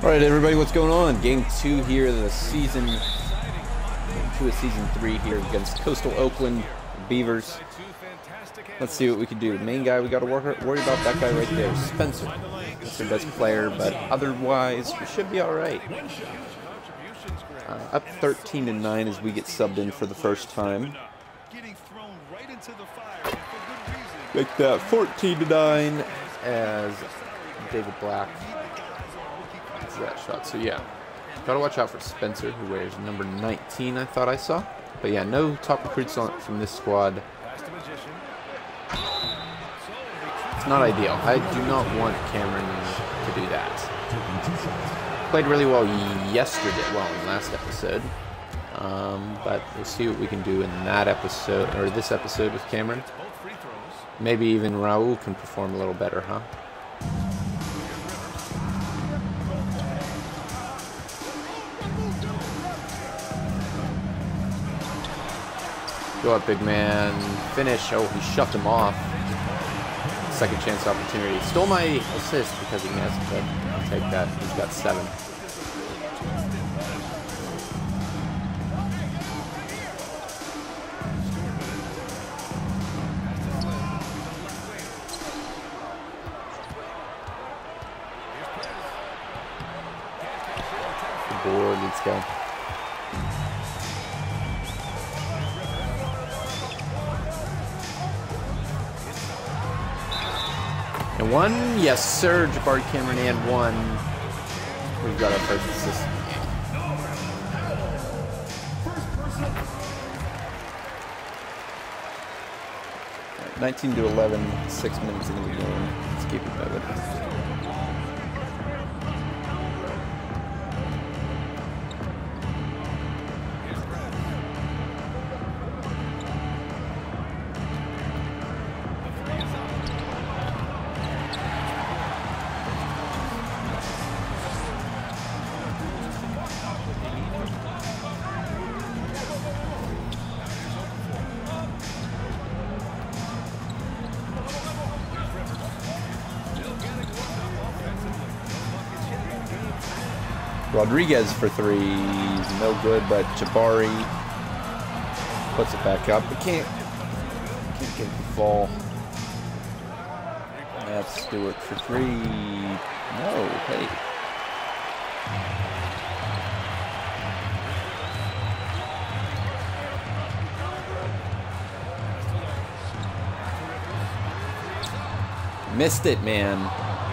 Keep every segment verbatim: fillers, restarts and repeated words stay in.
Alright everybody, what's going on? Game two here of the season, game two of season three here against Coastal Oakland Beavers. Let's see what we can do. The main guy we got to worry about, that guy right there, Spencer. That's our best player, but otherwise we should be alright. Uh, up thirteen to nine as we get subbed in for the first time. Make that fourteen to nine as David Black gets that shot. So yeah, gotta watch out for Spencer, who wears number nineteen, I thought I saw. But yeah, no top recruits on from this squad. It's not ideal. I do not want Cameron to do that. Played really well yesterday, well, in last episode. Um, but we'll see what we can do in that episode, or this episode with Cameron. Maybe even Raul can perform a little better, huh? Go up, big man. Finish. Oh, he shoved him off. Second chance opportunity. Stole my assist because he missed, but I'll take that. He's got seven. Good board. Let's go. And one, yes sir, Jabari Cameron and one. We've got our first assist. nineteen to eleven, six minutes into the game. Let's keep it moving. Rodriguez for three, no good, but Jabari puts it back up. We can't, can't get the fall. That's Stewart for three. No, hey. Missed it, man.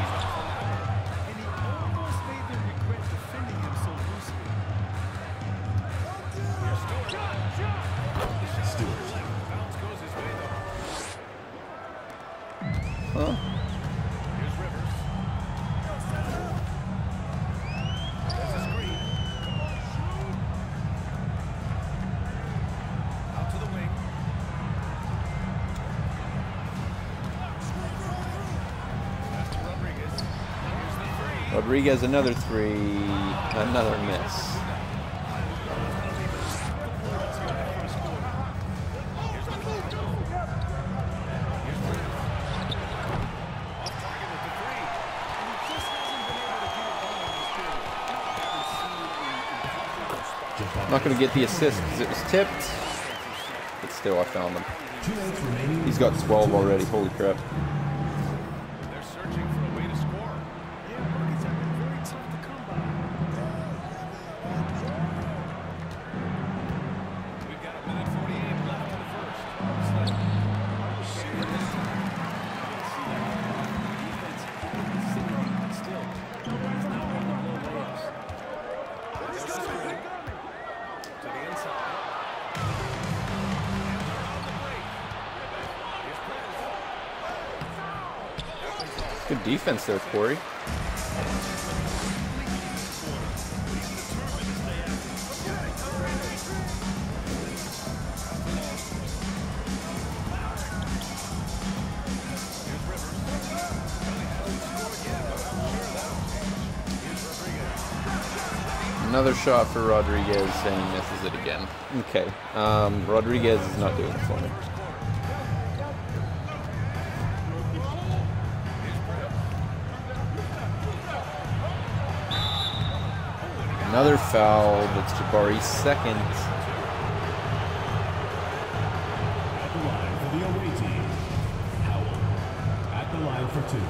Huh? Rodriguez, another three, another miss. I'm not going to get the assist because it was tipped, but still I found him. He's got twelve already, holy crap. They're searching for a way to score. Yeah, he's having very tough to come by. We've got a minute forty-eight left in the first. Still, he's now on the low layups. To the inside. Good defense there, Corey. Another shot for Rodriguez, and he misses it again. Okay, um, Rodriguez is not doing it for me. Another foul. That's Jabari's second. At the line for the away team, Howell. At the line for two.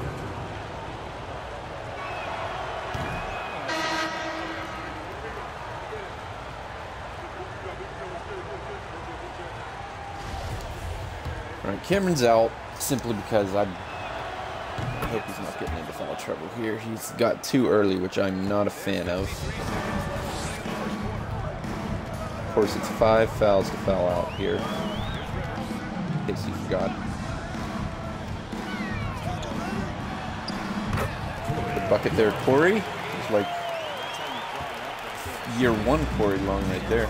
All right, Cameron's out simply because I, I hope he's not getting into foul trouble here. He's got too early, which I'm not a fan of. Of course, it's five fouls to foul out here, in case you forgot. The bucket there, Corey. It's like year one Corey Long right there.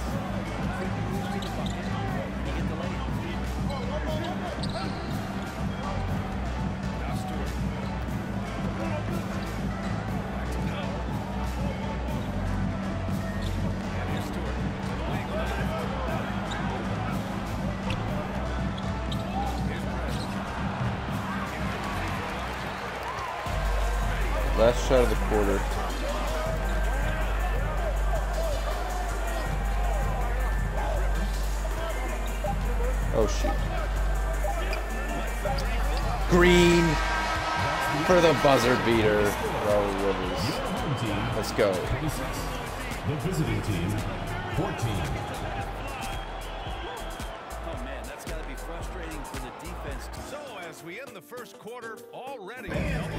Last shot of the quarter. Oh shoot. Green for the buzzer beater. Raul Rivers. Let's go. The visiting team, fourteen. Oh man, that's got to be frustrating for the defense too. So as we end the first quarter already.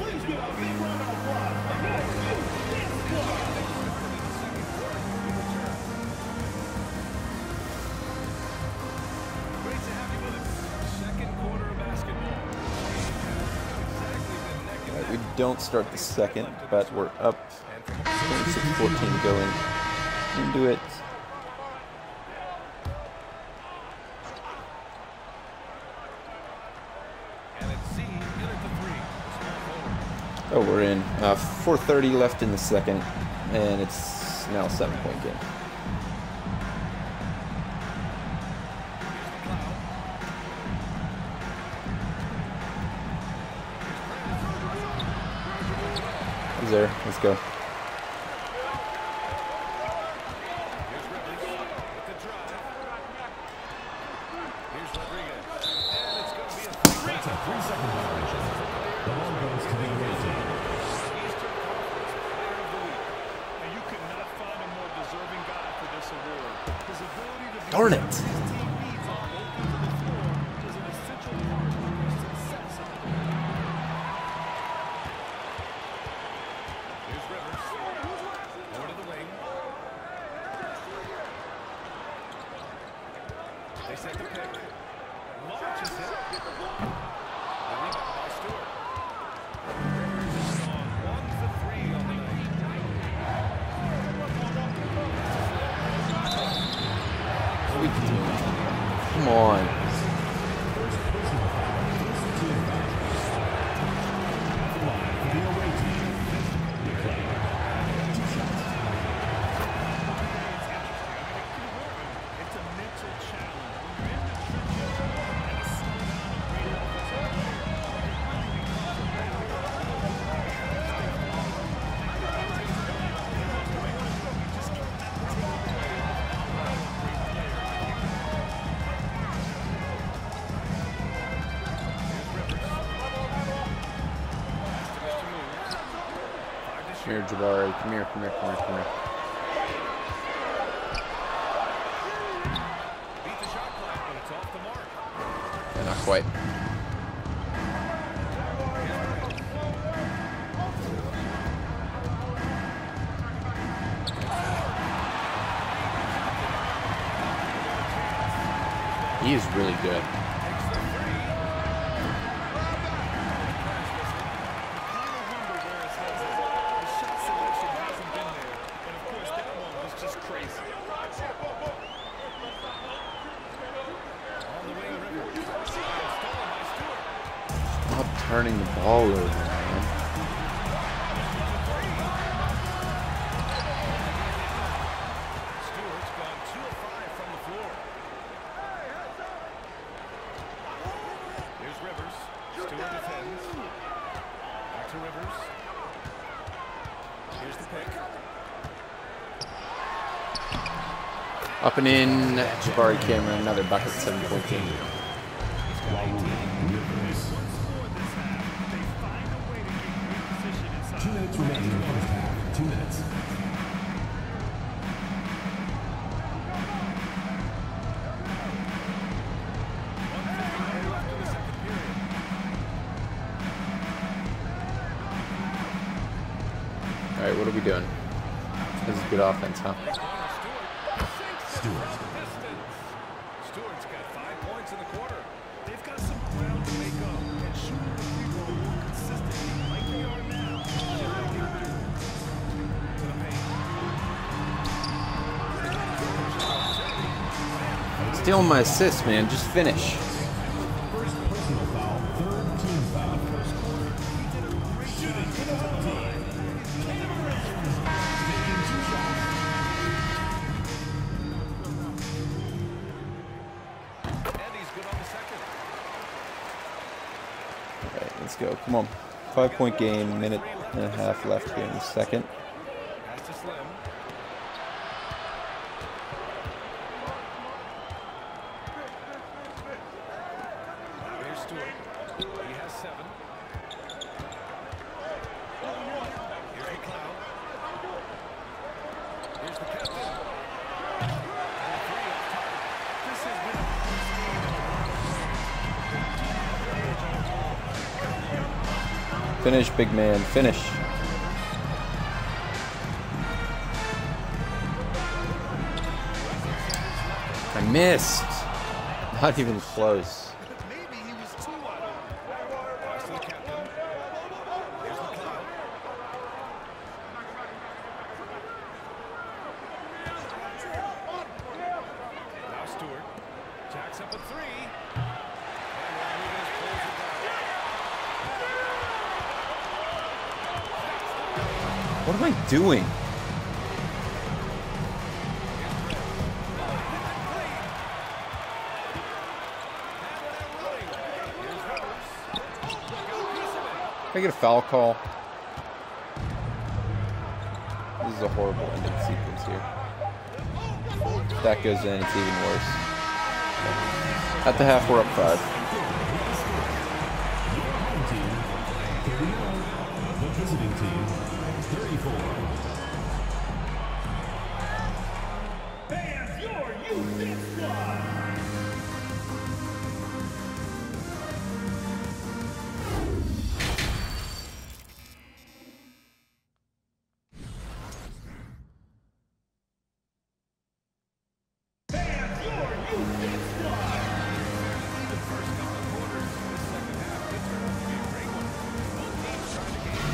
Great to have you with us. Second quarter of basketball. All right, we don't start the second, but we're up twenty-six fourteen going into it. Oh, we're in. Uh, four thirty left in the second, and it's now a seven-point game. He's there. Let's go. That's a three-second violation. The ball goes to the away team. And you could not find a more deserving guy for this award. His ability to be Darn it. his team needs on both ends of the floor is an essential part of their success. Here's Rivers. Over to the wing. They set the pick. Launches it. The rebound by Stewart. Rivers is on one for three on the night. Come on. First personal foul. Team foul. At the line for the away team, McClay. Two shots. It's a mental challenge. When you're in the trenches and to slow down a player of his own. Come here, Jabari. Come here, come here, come here, come here. Beat the shot clock, but it's off the mark. Yeah, not quite. He is really good. Stop turning the ball over, man. Stewart's gone two of five from the floor. Here's Rivers. Stewart defends. Back to Rivers. Here's the pick. Up and in. Jabari Cameron, another bucket, seven point game. Two minutes remaining in the first half. Two minutes. All right, what are we doing? This is good offense, huh? Stewart. Stewart's got five points in the quarter. They've got some ground to make up and shooting the free throw more consistently like they are now. To the paint. Stealing my assist, man. Just finish. First personal foul. Third team foul. Shooting for the home team. Taking two shots. And he's good on the second. All right, let's go. Come on. Five point game, minute and a half left here in the second. Pass to Slim. Now here's Stewart. He has seven. Here's McLeod. Here's the captain. And a three off target. This has been a Finish, big man. Finish. I missed. Not even close. maybe he was too wide. Pass to the captain. Here's McLeod. Now Stewart. Jacks up a three. And Rodriguez pulls it down. What am I doing? Can I get a foul call? This is a horrible ending sequence here. If that goes in, it's even worse. At the half, we're up five. Home team, thirty-one. The visiting team, thirty-four. Fans, your youth squad. Fans, your youth squad. The first couple of quarters of the second half did turn out to be a great one. Both teams trying to gain an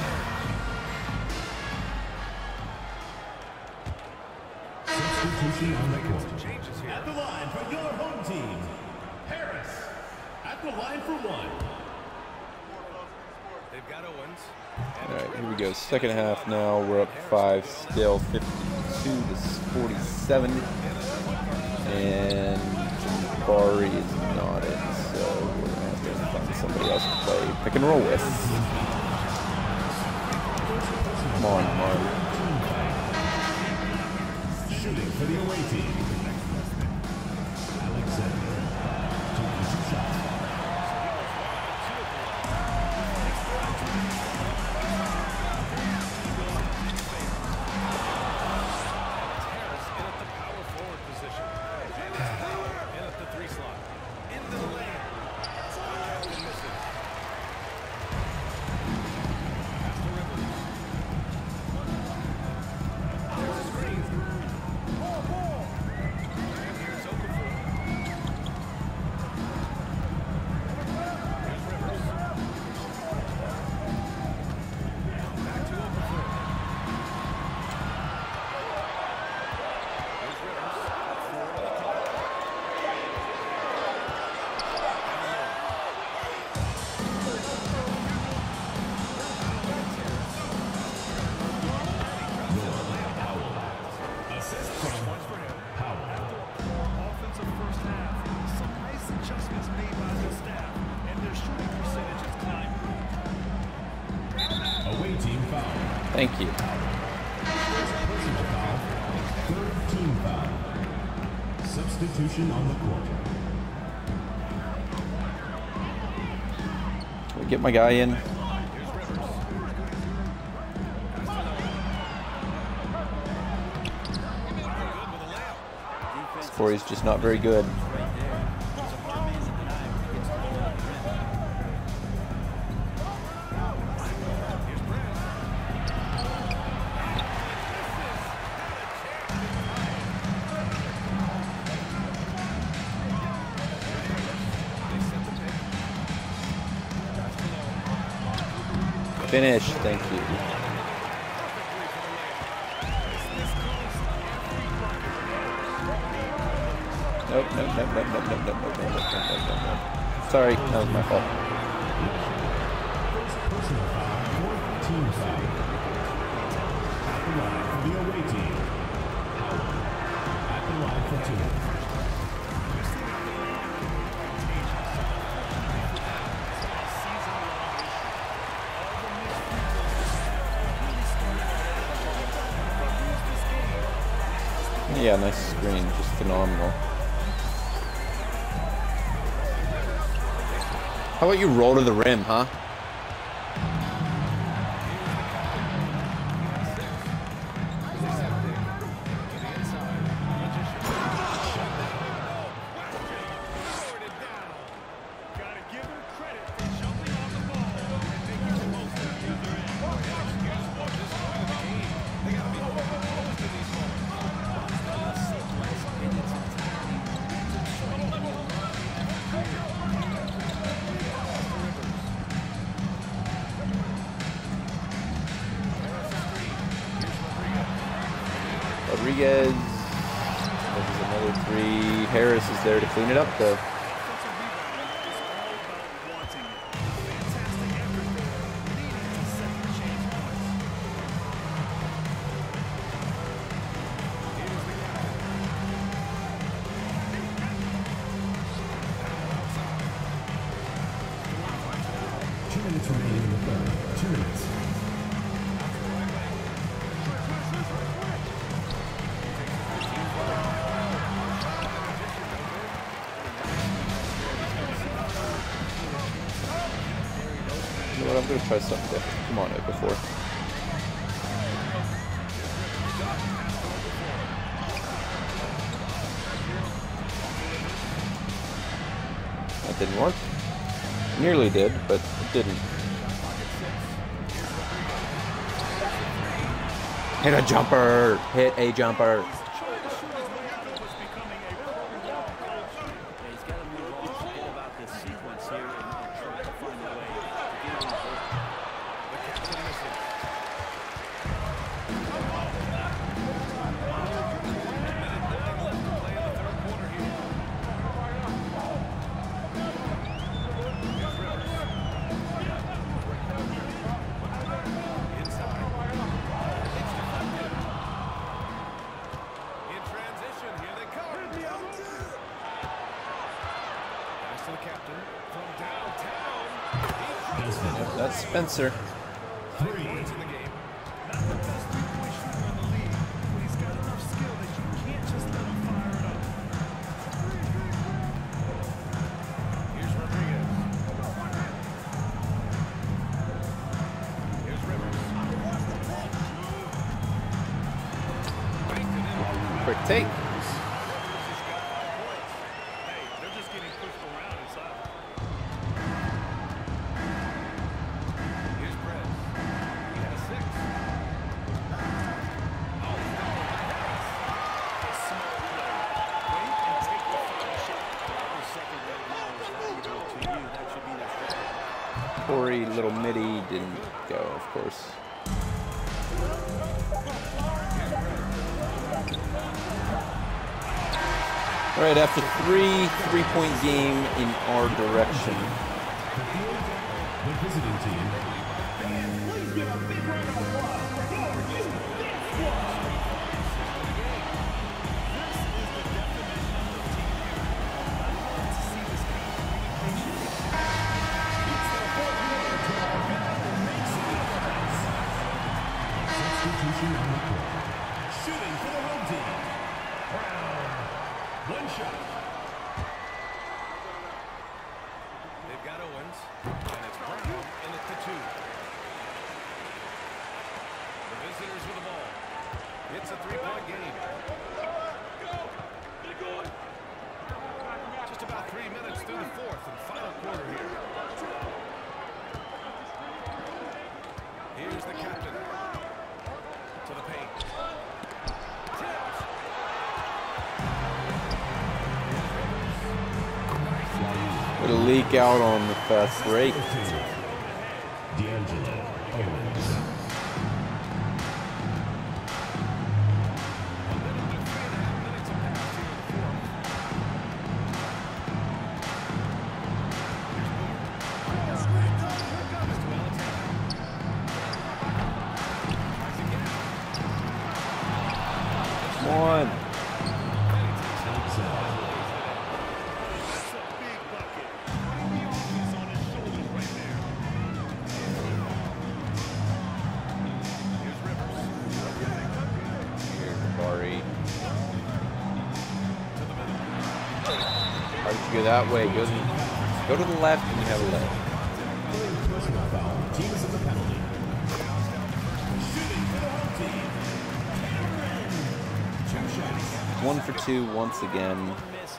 edge. Substitution on the court. Changes here. At the line for your home team, Harris. At the line for one. They've got Owens. All right, here we go. Second half now. We're up five still, fifty-two to forty-seven. And Jabari is not in, so we're going to have to find somebody else to play pick and roll with. Come on, Mark. Shooting for the away team. Alexander. Taking two shots. Harris in at the power forward position. And it's Power in at the three slot. Into the lane. Captain misses. Pass to Rivers. There's a screen. And here's Okafor. Here's Rivers. Back to Okafor. Here's Rivers. Four on the clock. Assist from Powell. Offensive first half. Some nice adjustments made by the staff, and their shooting percentage has climbed. Away team foul. Thank you. Personal foul. Third team foul. Substitution on the court. Can we get my guy in? Corey's just not very good. Finish, thank you. Nope, nope, nope, nope, nope, nope, nope, nope, nope, nope, nope, nope, nope. Sorry, that was my fault. First personal foul, fourth team foul. At the line for the away team. Howard. At the line for two. Yeah, nice screen, just phenomenal. How about you roll to the rim, huh? Rodriguez, this is another three. Harris is there to clean it up, though. Two minutes remaining in the third. Two minutes. You know what, I'm going to try something different. Come on, Okafor. That didn't work. Nearly did, but it didn't. Hit a jumper! Hit a jumper! That's Spencer. Quick take. Corey, little midi, didn't go, of course. All right, after three three-point game in our direction. The visiting team. Substitution on the court. Shooting for the home team. Brown. One shot. the game. Just about three minutes through the fourth and final quarter here. Here's the captain. To the paint. Tips. What a leak out on the fast break. D'Angelo Owens. One. Hard to go that way. Go to, go to the left and you have a left. Personal foul. Team is at the penalty. Shooting for the home team. Two shots. One for two once again.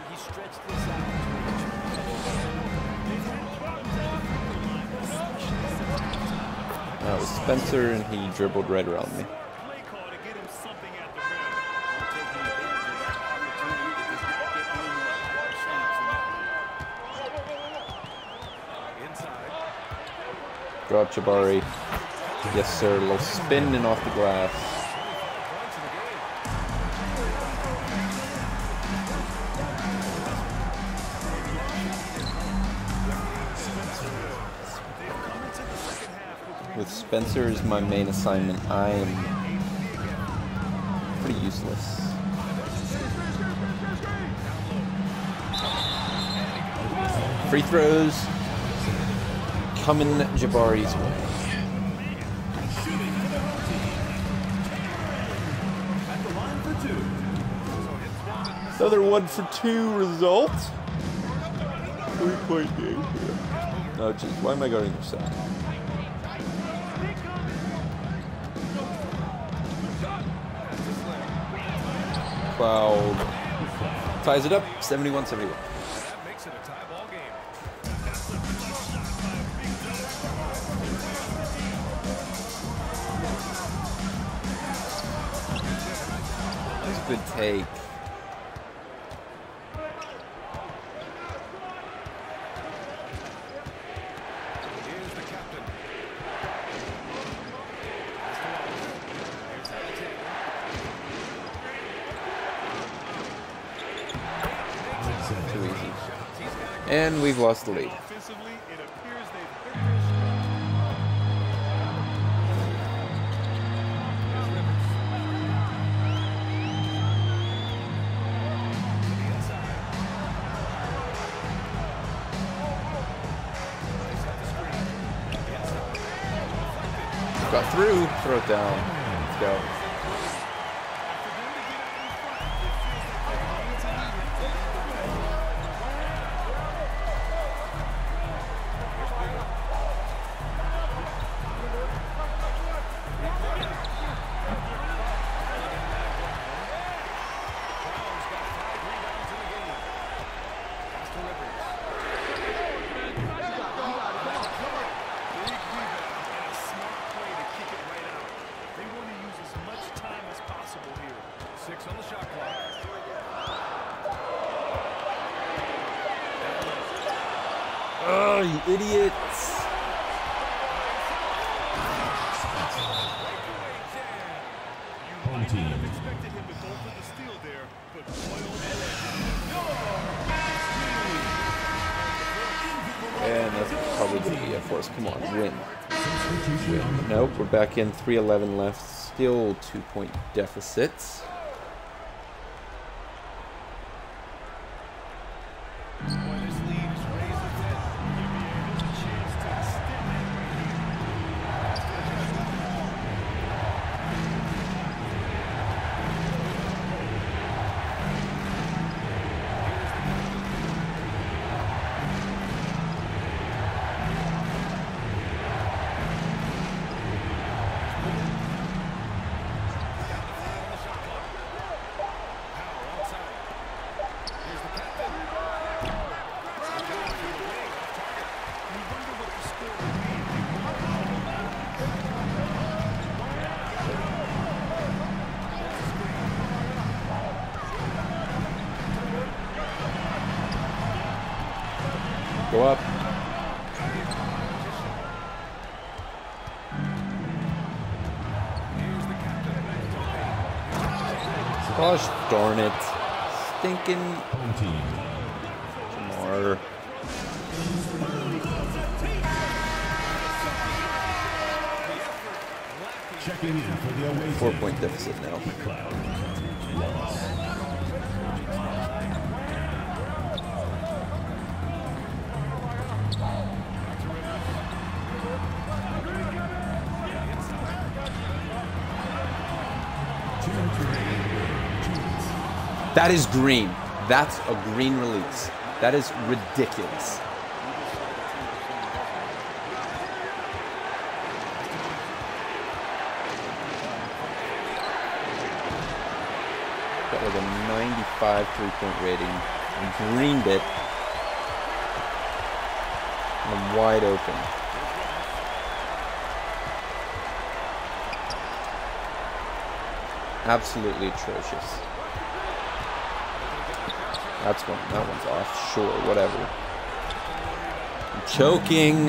That was Spencer, and he dribbled right around me. Play call to get him something at the rim. Taking advantage of that opportunity to just not get any inside. Drop Jabari. Yes, sir. A little spinning off the glass. Points in the game. With Spencer as my main assignment, I am pretty useless. Free throws coming Jabari's way. At the line for two. Another one for two result. Three-point game here. Oh, jeez. Why am I guarding your side? Cloud ties it up, seventy-one seventy-one. That makes it a tie ball game. That was a good take. Here's the captain. Too easy. And we've lost the lead. Offensively, it appears they've hit their stride. Here's Rivers. To the inside. They set the screen. Inside. Got through, throw it down. Let's go. Six on the shot clock. Oh, you idiots. Home team. Expected him to go for the steal there, but boy, And that's probably going to be it for us. Come on, win. Substitution on the Nope, we're back in. three eleven left. Still two-point deficits. boy, this lead is razor thin. Give me a chance to extend it. Go up. Gosh darn it. Stinking Home team. Jamar. Checking in for the away Four team. point deficit now. McLeod. Loss. That is green. That's a green release. That is ridiculous. Got like a ninety-five three-point rating. Greened it. And wide open. Absolutely atrocious. That's one. That one's off. Sure, whatever. I'm choking.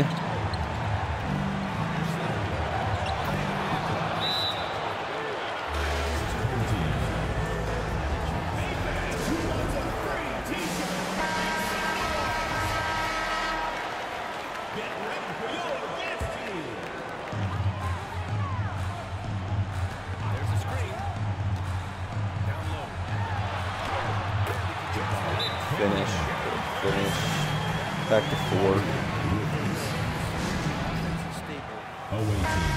Finish. Finish. Back to four. Away team.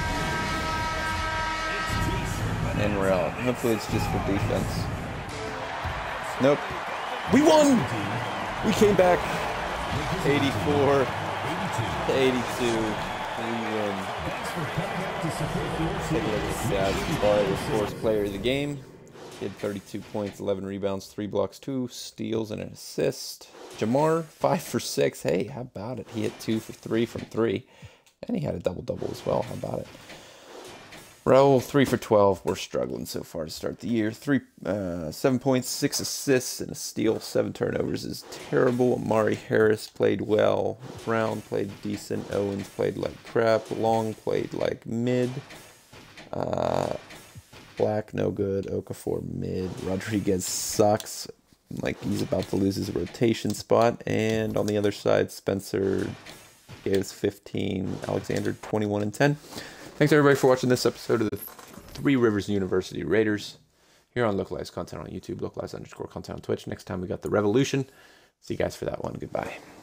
And we're out. Hopefully it's just for defense. Nope. We won! We came back. eighty-four to eighty-two. We win. Take a look at the stats. Bar was fourth player of the game. He had thirty-two points, eleven rebounds, three blocks, two steals, and an assist. Jamar, five for six. Hey, how about it? He hit two for three from three. And he had a double-double as well. How about it? Raul, three for twelve. We're struggling so far to start the year. Three, uh, seven points, six assists, and a steal. Seven turnovers is terrible. Amari Harris played well. Brown played decent. Owens played like crap. Long played like mid. Uh... Black, no good. Okafor, mid. Rodriguez sucks. Like, he's about to lose his rotation spot. And on the other side, Spencer gave us fifteen. Alexander, twenty-one and ten. Thanks, everybody, for watching this episode of the Three Rivers University Raiders here on Localized Content on YouTube, Localized underscore content on Twitch. Next time, we got the Revolution. See you guys for that one. Goodbye.